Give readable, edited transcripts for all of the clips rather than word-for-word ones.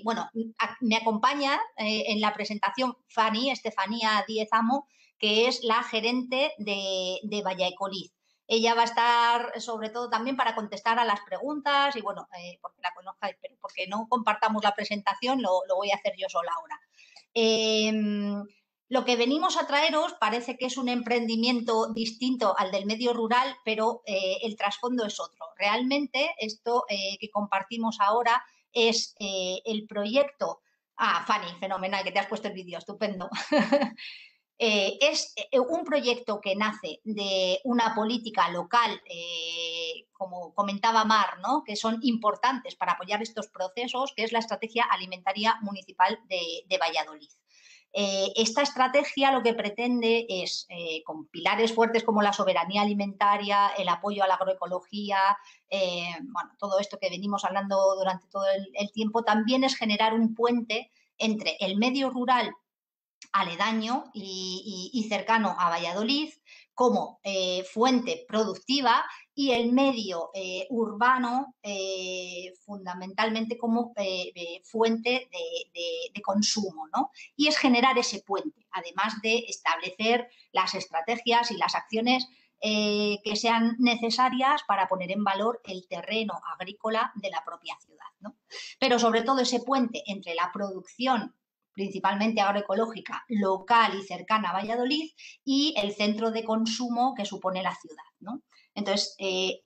bueno, me acompaña en la presentación Estefanía Díez Amo, que es la gerente de Valladolid. Ella va a estar sobre todo también para contestar a las preguntas y bueno, porque la conozcáis, pero porque no compartamos la presentación, lo voy a hacer yo sola ahora. Lo que venimos a traeros parece que es un emprendimiento distinto al del medio rural, pero el trasfondo es otro. Realmente esto que compartimos ahora es el proyecto. Ah, Fanny, fenomenal, que te has puesto el vídeo, estupendo. Es un proyecto que nace de una política local, como comentaba Mar, ¿no? Que son importantes para apoyar estos procesos, que es la Estrategia Alimentaria Municipal de Valladolid. Esta estrategia lo que pretende es, con pilares fuertes como la soberanía alimentaria, el apoyo a la agroecología, bueno, todo esto que venimos hablando durante todo el tiempo, también es generar un puente entre el medio rural aledaño y cercano a Valladolid como fuente productiva y el medio urbano fundamentalmente como fuente de consumo, ¿no? Y es generar ese puente, además de establecer las estrategias y las acciones que sean necesarias para poner en valor el terreno agrícola de la propia ciudad, ¿no? Pero sobre todo ese puente entre la producción principalmente agroecológica, local y cercana a Valladolid, y el centro de consumo que supone la ciudad, ¿no? Entonces,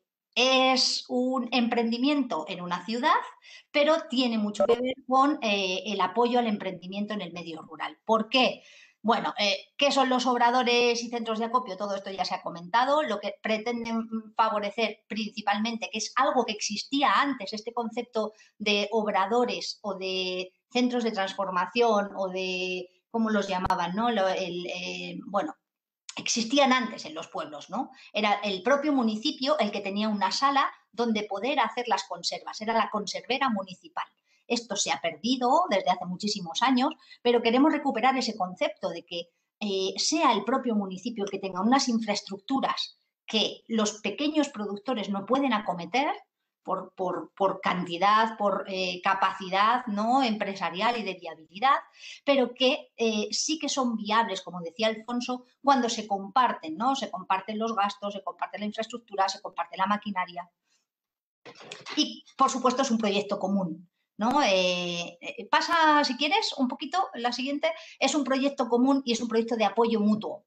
es un emprendimiento en una ciudad, pero tiene mucho que ver con el apoyo al emprendimiento en el medio rural. ¿Por qué? Bueno, ¿qué son los obradores y centros de acopio? Todo esto ya se ha comentado. Lo que pretenden favorecer principalmente, que es algo que existía antes, este concepto de obradores o de centros de transformación o de, ¿cómo los llamaban? ¿No? Bueno, existían antes en los pueblos, ¿no? Era el propio municipio el que tenía una sala donde poder hacer las conservas, era la conservera municipal. Esto se ha perdido desde hace muchísimos años, pero queremos recuperar ese concepto de que sea el propio municipio el que tenga unas infraestructuras que los pequeños productores no pueden acometer por cantidad, por capacidad, ¿no? Empresarial y de viabilidad, pero que sí que son viables, como decía Alfonso, cuando se comparten, ¿no? Se comparten los gastos, se comparte la infraestructura, se comparte la maquinaria. Y, por supuesto, es un proyecto común, ¿no? Pasa, si quieres, un poquito, la siguiente, es un proyecto común y es un proyecto de apoyo mutuo.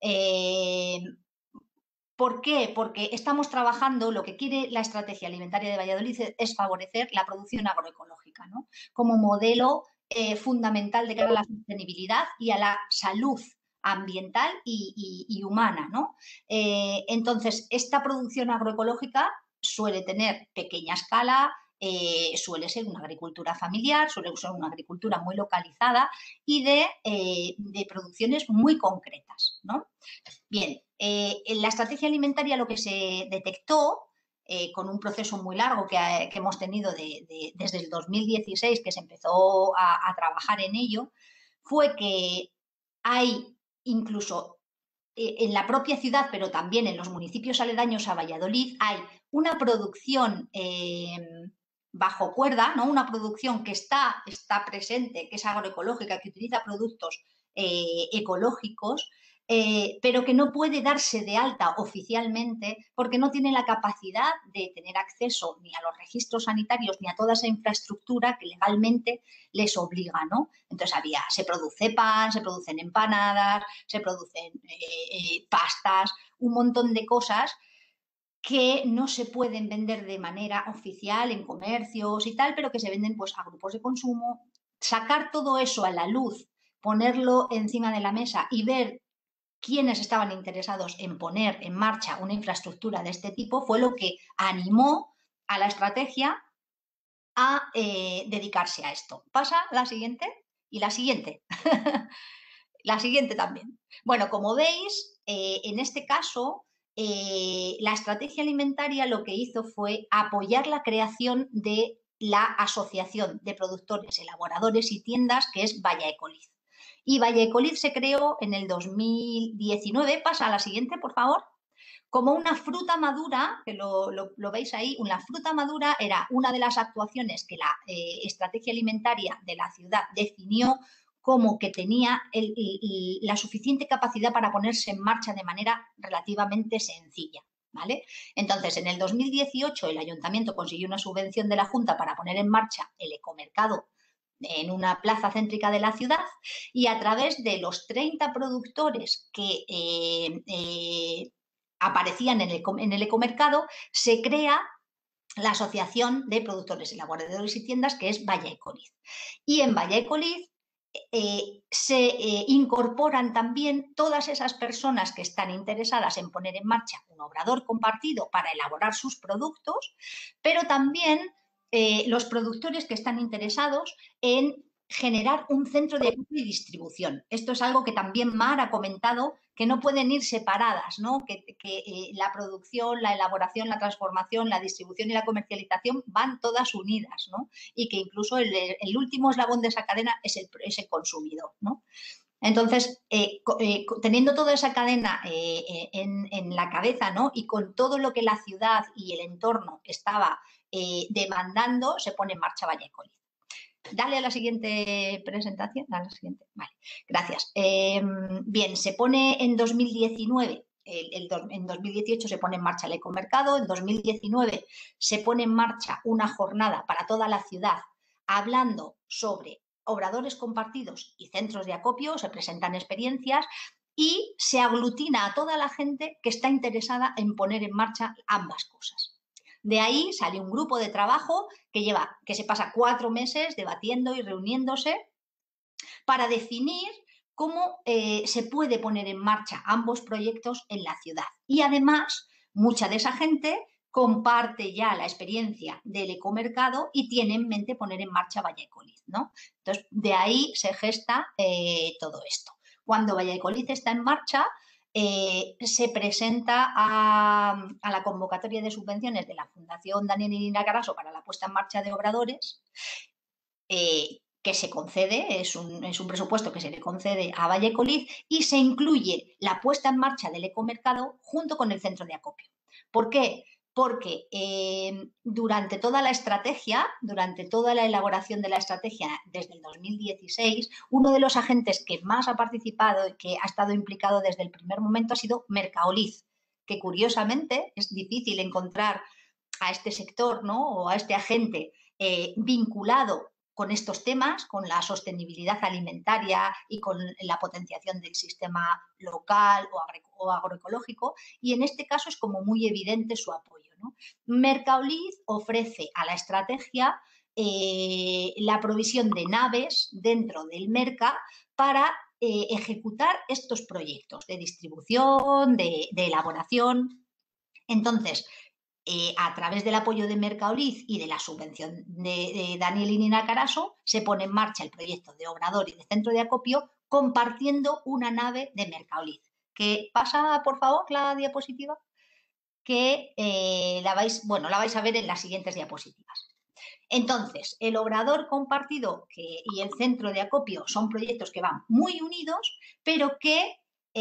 ¿Por qué? Porque estamos trabajando, lo que quiere la estrategia alimentaria de Valladolid es favorecer la producción agroecológica, ¿no? Como modelo fundamental de cara a la sostenibilidad y a la salud ambiental y humana, ¿no? Entonces, esta producción agroecológica suele tener pequeña escala, suele ser una agricultura familiar, suele ser una agricultura muy localizada y de producciones muy concretas, ¿no? Bien, en la estrategia alimentaria lo que se detectó con un proceso muy largo que hemos tenido desde el 2016, que se empezó a trabajar en ello, fue que hay incluso en la propia ciudad, pero también en los municipios aledaños a Valladolid, hay una producción bajo cuerda, ¿no? Una producción que está presente, que es agroecológica, que utiliza productos ecológicos, pero que no puede darse de alta oficialmente porque no tiene la capacidad de tener acceso ni a los registros sanitarios ni a toda esa infraestructura que legalmente les obliga, ¿no? Entonces se produce pan, se producen empanadas, se producen pastas, un montón de cosas que no se pueden vender de manera oficial en comercios y tal, pero que se venden pues a grupos de consumo. Sacar todo eso a la luz, ponerlo encima de la mesa y ver quiénes estaban interesados en poner en marcha una infraestructura de este tipo fue lo que animó a la estrategia a dedicarse a esto. Pasa la siguiente y la siguiente. La siguiente también. Bueno, como veis, en este caso, la estrategia alimentaria lo que hizo fue apoyar la creación de la Asociación de Productores, Elaboradores y Tiendas, que es Valladolid. Y Valladolid se creó en el 2019. Pasa a la siguiente, por favor. como una fruta madura, que lo veis ahí, una fruta madura era una de las actuaciones que la estrategia alimentaria de la ciudad definió como que tenía la suficiente capacidad para ponerse en marcha de manera relativamente sencilla. ¿Vale? Entonces, en el 2018 el ayuntamiento consiguió una subvención de la Junta para poner en marcha el ecomercado en una plaza céntrica de la ciudad, y a través de los 30 productores que aparecían en el ecomercado, se crea la Asociación de Productores, Elaboradores y Tiendas, que es Valladolid. Y en Valladolid se incorporan también todas esas personas que están interesadas en poner en marcha un obrador compartido para elaborar sus productos, pero también los productores que están interesados en generar un centro de acopio y distribución. Esto es algo que también Mar ha comentado, que no pueden ir separadas, ¿no? Que la producción, la elaboración, la transformación, la distribución y la comercialización van todas unidas, ¿no? Y que incluso el último eslabón de esa cadena es el consumidor, ¿no? Entonces, teniendo toda esa cadena en la cabeza, ¿no? Y con todo lo que la ciudad y el entorno estaba demandando, se pone en marcha Valladolid. Dale a la siguiente presentación. A la siguiente. Vale, gracias. Bien, se pone en 2019, en 2018 se pone en marcha el ecomercado, en 2019 se pone en marcha una jornada para toda la ciudad hablando sobre obradores compartidos y centros de acopio, se presentan experiencias y se aglutina a toda la gente que está interesada en poner en marcha ambas cosas. De ahí sale un grupo de trabajo que se pasa 4 meses debatiendo y reuniéndose para definir cómo se puede poner en marcha ambos proyectos en la ciudad. Y además, mucha de esa gente comparte ya la experiencia del ecomercado y tiene en mente poner en marcha Valladolid, ¿no? Entonces, de ahí se gesta todo esto. Cuando Valladolid está en marcha, se presenta a la convocatoria de subvenciones de la Fundación Daniel y Nina Carasso para la puesta en marcha de obradores, que se concede, es un presupuesto que se le concede a Valladolid, y se incluye la puesta en marcha del ecomercado junto con el centro de acopio. ¿Por qué? Porque durante toda la estrategia, durante toda la elaboración de la estrategia desde el 2016, uno de los agentes que más ha participado y que ha estado implicado desde el primer momento ha sido Mercaolid, que curiosamente es difícil encontrar a este sector, ¿no? O a este agente vinculado con estos temas, con la sostenibilidad alimentaria y con la potenciación del sistema local o agroecológico, y en este caso es como muy evidente su apoyo, ¿no? Mercaolid ofrece a la estrategia la provisión de naves dentro del Merca para ejecutar estos proyectos de distribución, de elaboración. Entonces, a través del apoyo de Mercaolid y de la subvención de Daniel y Nina Carasso, se pone en marcha el proyecto de obrador y de centro de acopio compartiendo una nave de Mercaolid. Que pasa, por favor, la diapositiva, que la vais a ver en las siguientes diapositivas. Entonces, el obrador compartido y el centro de acopio son proyectos que van muy unidos, pero que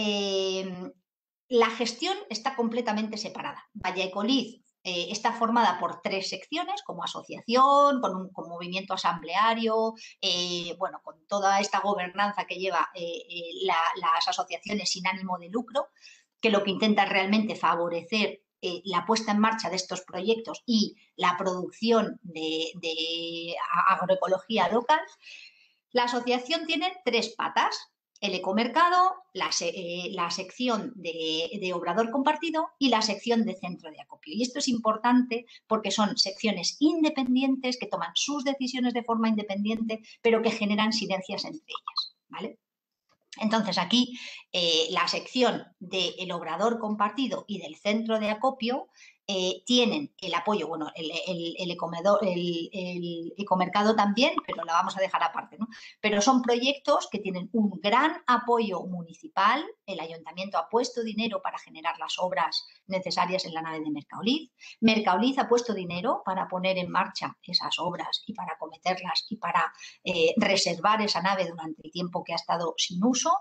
la gestión está completamente separada. Valladolid está formada por 3 secciones, como asociación, con movimiento asambleario, bueno, con toda esta gobernanza que lleva las asociaciones sin ánimo de lucro, que lo que intenta realmente favorecer la puesta en marcha de estos proyectos y la producción de agroecología local. La asociación tiene 3 patas: el ecomercado, la sección de obrador compartido y la sección de centro de acopio. Y esto es importante porque son secciones independientes que toman sus decisiones de forma independiente, pero que generan sinergias entre ellas, ¿vale? Entonces, aquí la sección del obrador compartido y del centro de acopio tienen el apoyo, bueno, el ecomercado también, pero la vamos a dejar aparte, ¿no? Pero son proyectos que tienen un gran apoyo municipal el ayuntamiento ha puesto dinero para generar las obras necesarias en la nave de Mercaoliz. Mercaoliz ha puesto dinero para poner en marcha esas obras y para acometerlas y para reservar esa nave durante el tiempo que ha estado sin uso.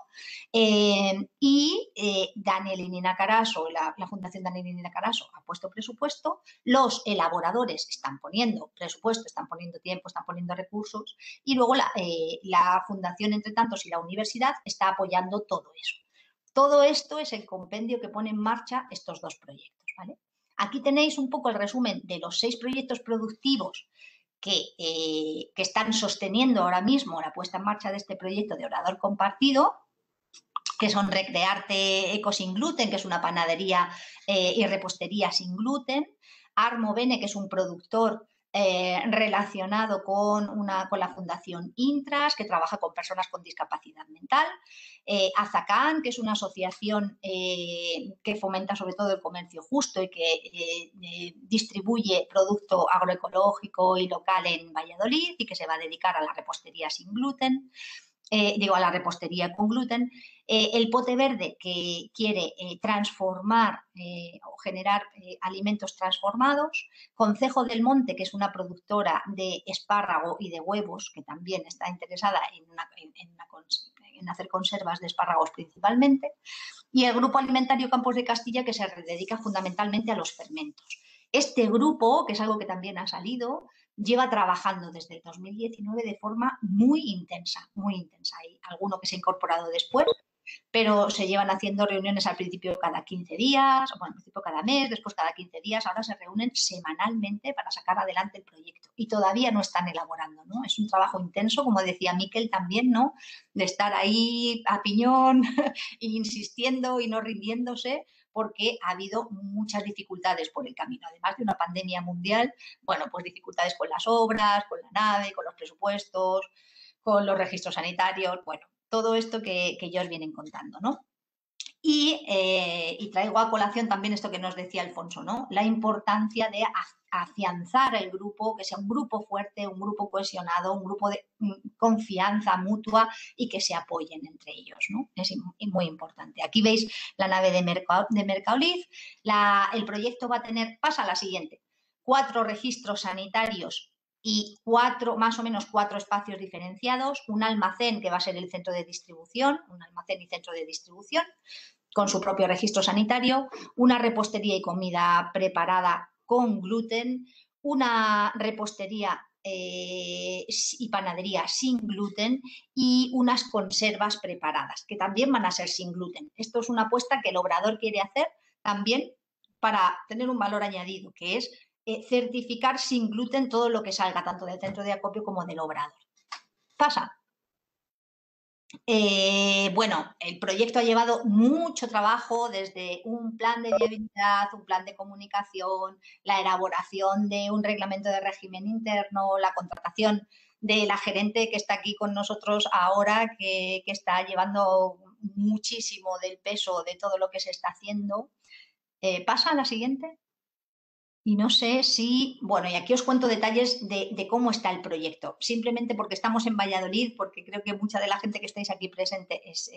Daniel y Nina Carasso, la Fundación Daniel y Nina Carasso ha puesto presupuesto, los elaboradores están poniendo presupuesto, están poniendo tiempo, están poniendo recursos y luego la Fundación Entre Tantos y la universidad está apoyando todo eso. Todo esto es el compendio que pone en marcha estos dos proyectos, ¿vale? Aquí tenéis un poco el resumen de los 6 proyectos productivos que están sosteniendo ahora mismo la puesta en marcha de este proyecto de Orador Compartido, que son Recrearte Eco sin gluten, que es una panadería y repostería sin gluten, Armo Bene, que es un productor relacionado con la Fundación Intras, que trabaja con personas con discapacidad mental, Azacán, que es una asociación que fomenta sobre todo el comercio justo y que distribuye producto agroecológico y local en Valladolid y que se va a dedicar a la repostería sin gluten. A la repostería con gluten, el Pote Verde, que quiere transformar o generar alimentos transformados, Concejo del Monte, que es una productora de espárrago y de huevos, que también está interesada en hacer conservas de espárragos principalmente, y el Grupo Alimentario Campos de Castilla, que se dedica fundamentalmente a los fermentos. Este grupo, que es algo que también ha salido, lleva trabajando desde el 2019 de forma muy intensa, muy intensa. Hay alguno que se ha incorporado después, pero se llevan haciendo reuniones al principio cada 15 días, bueno, al principio cada mes, después cada 15 días, ahora se reúnen semanalmente para sacar adelante el proyecto y todavía no están elaborando, ¿no? Es un trabajo intenso, como decía Miquel también, ¿no? De estar ahí a piñón insistiendo y no rindiéndose porque ha habido muchas dificultades por el camino, además de una pandemia mundial, bueno, pues dificultades con las obras, con la nave, con los presupuestos, con los registros sanitarios, bueno, todo esto que ellos vienen contando, ¿no? Y traigo a colación también esto que nos decía Alfonso, ¿no? La importancia de afianzar el grupo, que sea un grupo fuerte, un grupo cohesionado, un grupo de confianza mutua y que se apoyen entre ellos, ¿no? Es muy importante. Aquí veis la nave de Mercaoliz. El proyecto va a tener, pasa a la siguiente, 4 registros sanitarios y más o menos 4 espacios diferenciados, un almacén que va a ser el centro de distribución, un almacén y centro de distribución, con su propio registro sanitario, una repostería y comida preparada con gluten, una repostería y panadería sin gluten y unas conservas preparadas, que también van a ser sin gluten. Esto es una apuesta que el Obrador quiere hacer también para tener un valor añadido, que es certificar sin gluten todo lo que salga, tanto del centro de acopio como del Obrador. Pasa. Bueno, el proyecto ha llevado mucho trabajo, desde un plan de viabilidad, un plan de comunicación, la elaboración de un reglamento de régimen interno, la contratación de la gerente que está aquí con nosotros ahora, que está llevando muchísimo del peso de todo lo que se está haciendo. ¿Pasa a la siguiente? Y no sé si, bueno, y aquí os cuento detalles de cómo está el proyecto, simplemente porque estamos en Valladolid, porque creo que mucha de la gente que estáis aquí presente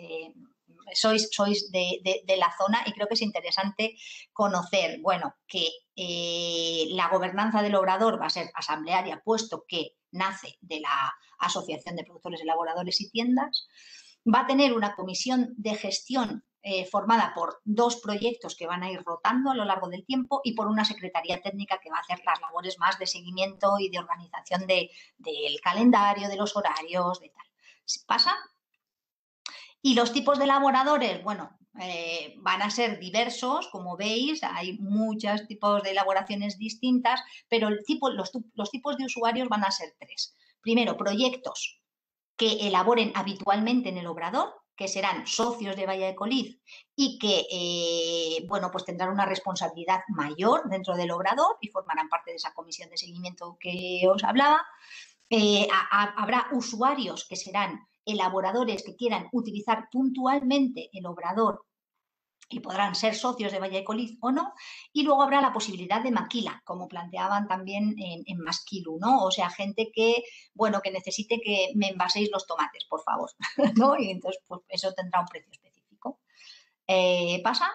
sois de la zona y creo que es interesante conocer, bueno, que la gobernanza del Obrador va a ser asamblearia, puesto que nace de la Asociación de Productores, Elaboradores y Tiendas. Va a tener una comisión de gestión formada por 2 proyectos que van a ir rotando a lo largo del tiempo y por una secretaría técnica que va a hacer las labores más de seguimiento y de organización del calendario, de los horarios, de tal. ¿Pasa? Y los tipos de elaboradores, bueno, van a ser diversos, como veis, hay muchos tipos de elaboraciones distintas, pero los tipos de usuarios van a ser 3. Primero, proyectos que elaboren habitualmente en el Obrador, que serán socios de Valladolid y que, bueno, pues tendrán una responsabilidad mayor dentro del Obrador y formarán parte de esa comisión de seguimiento que os hablaba. Habrá usuarios que serán elaboradores que quieran utilizar puntualmente el Obrador y podrán ser socios de Valladolid o no, y luego habrá la posibilidad de maquila, como planteaban también en Masquilu, ¿no? O sea, gente que, bueno, que necesite que me envaséis los tomates, por favor, ¿no? Y entonces, pues eso tendrá un precio específico. ¿Pasa?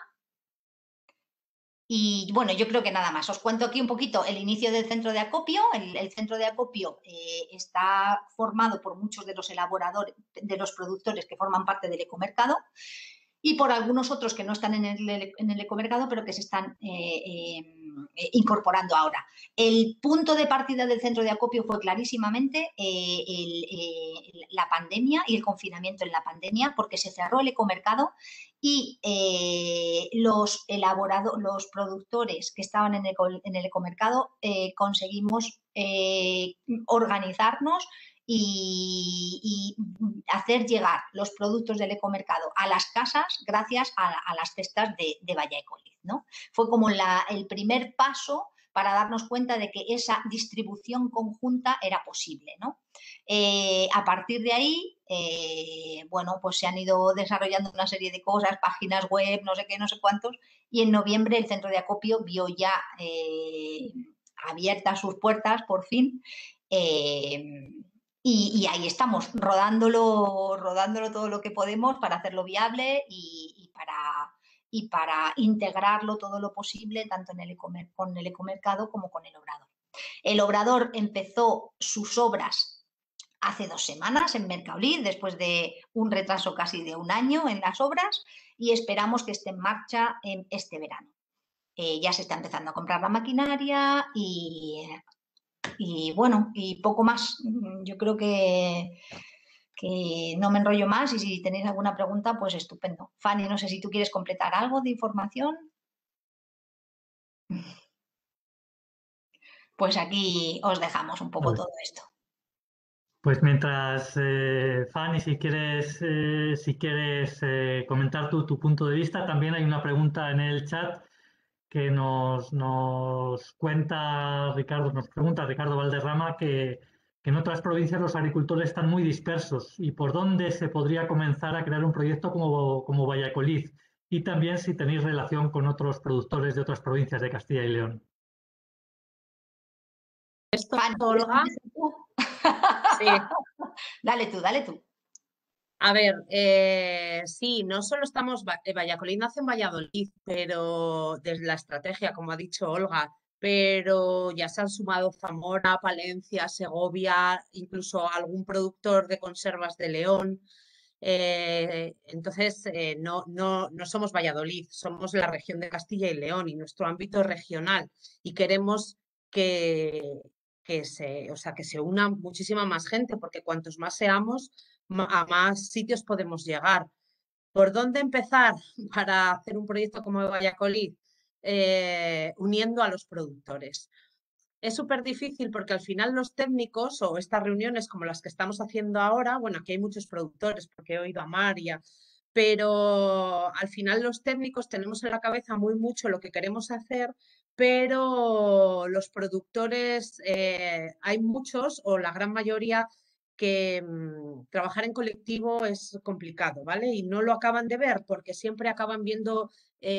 Y bueno, yo creo que nada más. Os cuento aquí un poquito el inicio del centro de acopio. El centro de acopio está formado por muchos de los elaboradores, de los productores que forman parte del ecomercado, y por algunos otros que no están en el ecomercado, pero que se están incorporando ahora. El punto de partida del centro de acopio fue clarísimamente la pandemia y el confinamiento en la pandemia, porque se cerró el ecomercado y los productores que estaban en el ecomercado conseguimos organizarnos y hacer llegar los productos del ecomercado a las casas gracias a las cestas de Valladolid, ¿no? Fue como el primer paso para darnos cuenta de que esa distribución conjunta era posible, ¿no? A partir de ahí, bueno, pues se han ido desarrollando una serie de cosas, páginas web, no sé qué, no sé cuántos, y en noviembre el centro de acopio vio ya abiertas sus puertas, por fin, y ahí estamos, rodándolo todo lo que podemos para hacerlo viable y para integrarlo todo lo posible, tanto en con el ecomercado como con el obrador. El obrador empezó sus obras hace 2 semanas en Mercaolid, después de un retraso casi de un año en las obras, y esperamos que esté en marcha en este verano. Ya se está empezando a comprar la maquinaria y bueno, y poco más. Yo creo que no me enrollo más, y si tenéis alguna pregunta, pues estupendo. Fanny, no sé si tú quieres completar algo de información. Pues aquí os dejamos un poco Vale. todo esto. Pues mientras, Fanny, si quieres comentar tu punto de vista, también hay una pregunta en el chat que nos cuenta Ricardo, nos pregunta Ricardo Valderrama que en otras provincias los agricultores están muy dispersos y por dónde se podría comenzar a crear un proyecto como Valladolid, y también si tenéis relación con otros productores de otras provincias de Castilla y León. Esto, Fanny, ¿quieres Olga, empezar tú? sí. Dale tú, dale tú. A ver, sí, no solo estamos, Valladolid nace en Valladolid, pero desde la estrategia, como ha dicho Olga, pero ya se han sumado Zamora, Palencia, Segovia, incluso algún productor de conservas de León. Entonces, no somos Valladolid, somos la región de Castilla y León y nuestro ámbito es regional y queremos que, que se una muchísima más gente, porque cuantos más seamos, a más sitios podemos llegar. ¿Por dónde empezar para hacer un proyecto como Valladolid? Uniendo a los productores. Es súper difícil porque al final los técnicos o estas reuniones como las que estamos haciendo ahora, bueno, aquí hay muchos productores porque he oído a María, pero al final los técnicos tenemos en la cabeza muy mucho lo que queremos hacer, pero los productores, hay muchos o la gran mayoría que trabajar en colectivo es complicado, ¿vale? Y no lo acaban de ver porque siempre acaban viendo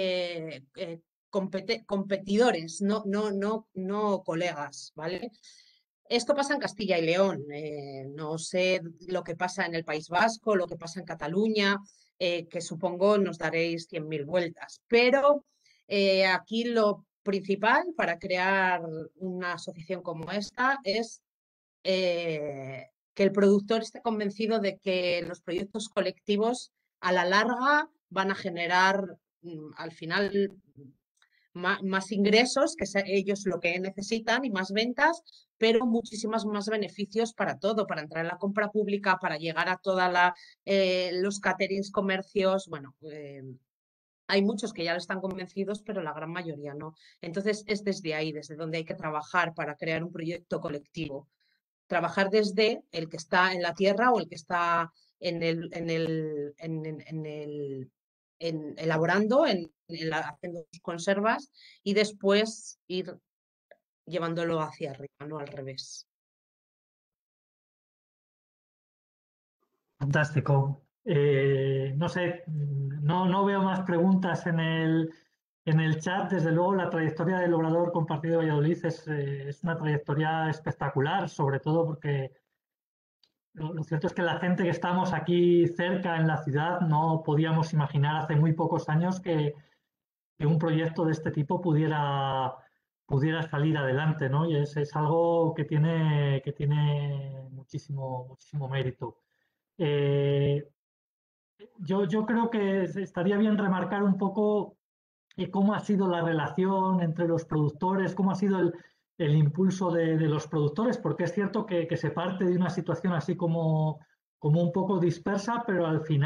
competidores, no colegas, ¿vale? Esto pasa en Castilla y León, no sé lo que pasa en el País Vasco, lo que pasa en Cataluña, que supongo nos daréis 100.000 vueltas, pero aquí lo principal para crear una asociación como esta es que el productor esté convencido de que los proyectos colectivos a la larga van a generar al final más ingresos, que es ellos lo que necesitan, y más ventas, pero muchísimos más beneficios para todo, para entrar en la compra pública, para llegar a todos los caterings, comercios, bueno, hay muchos que ya están convencidos, pero la gran mayoría no. Entonces es desde ahí, desde donde hay que trabajar para crear un proyecto colectivo. Trabajar desde el que está en la tierra o el que está elaborando, haciendo sus conservas y después ir llevándolo hacia arriba, no al revés. Fantástico. No sé, no veo más preguntas en el chat. Desde luego, la trayectoria del Obrador Compartido de Valladolid es una trayectoria espectacular, sobre todo porque lo cierto es que la gente que estamos aquí cerca en la ciudad no podíamos imaginar hace muy pocos años que un proyecto de este tipo pudiera salir adelante, ¿no? Y es algo que tiene muchísimo, muchísimo mérito. Eh, yo creo que estaría bien remarcar un poco cómo ha sido la relación entre los productores, cómo ha sido el impulso de los productores, porque es cierto que se parte de una situación así como un poco dispersa, pero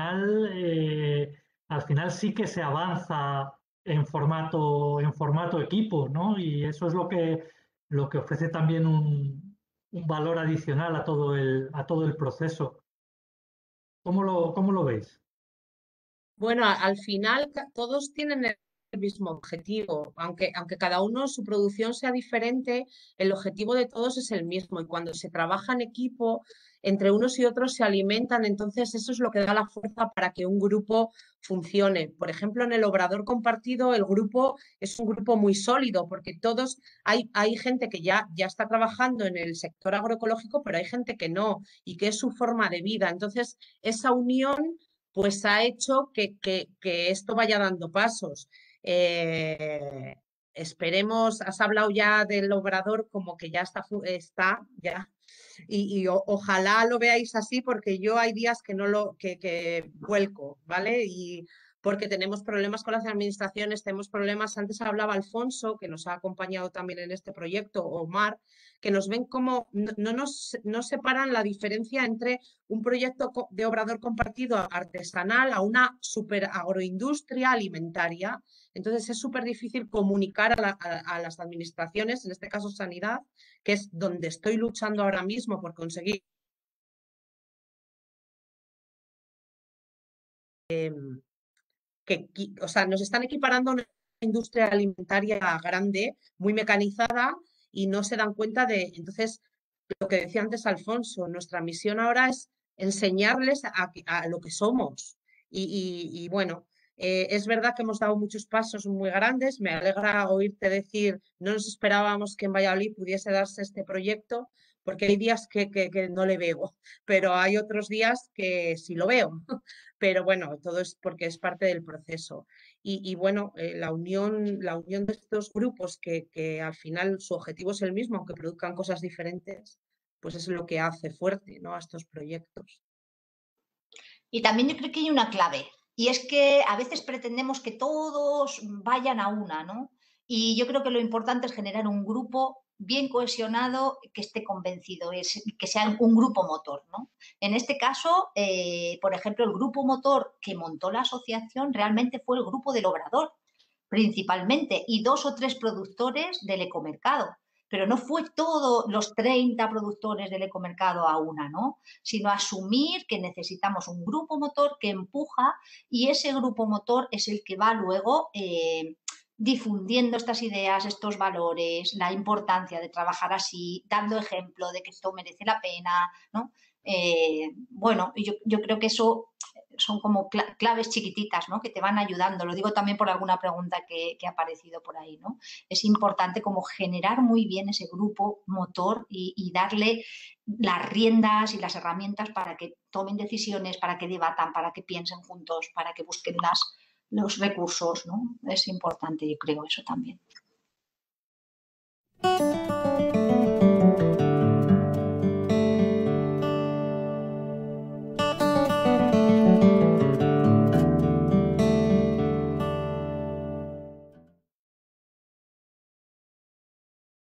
al final sí que se avanza en formato equipo, ¿no? Y eso es lo que ofrece también un valor adicional a todo el proceso. Cómo lo veis? Bueno, al final todos tienen el mismo objetivo, aunque cada uno su producción sea diferente, el objetivo de todos es el mismo y cuando se trabaja en equipo, entre unos y otros se alimentan, entonces eso es lo que da la fuerza para que un grupo funcione. Por ejemplo, en el obrador compartido, el grupo es un grupo muy sólido porque todos, hay gente que ya está trabajando en el sector agroecológico, pero hay gente que no y que es su forma de vida. Entonces, esa unión pues ha hecho que esto vaya dando pasos. Eh, esperemos, has hablado ya del obrador como que ya está ya, ojalá lo veáis así porque yo hay días que no que vuelco, ¿vale? Y porque tenemos problemas con las administraciones, tenemos problemas, antes hablaba Alfonso, que nos ha acompañado también en este proyecto, Omar, que nos ven como, no separan la diferencia entre un proyecto de obrador compartido artesanal a una super agroindustria alimentaria. Entonces es súper difícil comunicar a las administraciones, en este caso sanidad, que es donde estoy luchando ahora mismo por conseguir o sea, nos están equiparando a una industria alimentaria grande, muy mecanizada, y no se dan cuenta de, entonces, lo que decía antes Alfonso, nuestra misión ahora es enseñarles a lo que somos. Y bueno, es verdad que hemos dado muchos pasos muy grandes. Me alegra oírte decir, no nos esperábamos que en Valladolid pudiese darse este proyecto, porque hay días que no le veo, pero hay otros días que sí lo veo. Pero bueno, todo es porque es parte del proceso. Y bueno, la unión de estos grupos que al final su objetivo es el mismo, aunque produzcan cosas diferentes, pues es lo que hace fuerte, ¿no?, a estos proyectos. Y también yo creo que hay una clave, y es que a veces pretendemos que todos vayan a una, ¿no? Y yo creo que lo importante es generar un grupo bien cohesionado que esté convencido, que sea un grupo motor, ¿no? En este caso, por ejemplo, el grupo motor que montó la asociación realmente fue el grupo del Obrador, principalmente, y 2 o 3 productores del ecomercado. Pero no fue todos los 30 productores del ecomercado a una, ¿no? Sino asumir que necesitamos un grupo motor que empuja y ese grupo motor es el que va luego difundiendo estas ideas, estos valores, la importancia de trabajar así, dando ejemplo de que esto merece la pena, ¿no? Bueno, yo creo que eso son como claves chiquititas, ¿no?, que te van ayudando. Lo digo también por alguna pregunta que ha aparecido por ahí, ¿no? Es importante como generar muy bien ese grupo motor y darle las riendas y las herramientas para que tomen decisiones, para que debatan, para que piensen juntos, para que busquen los recursos, ¿no? Es importante, yo creo, eso también.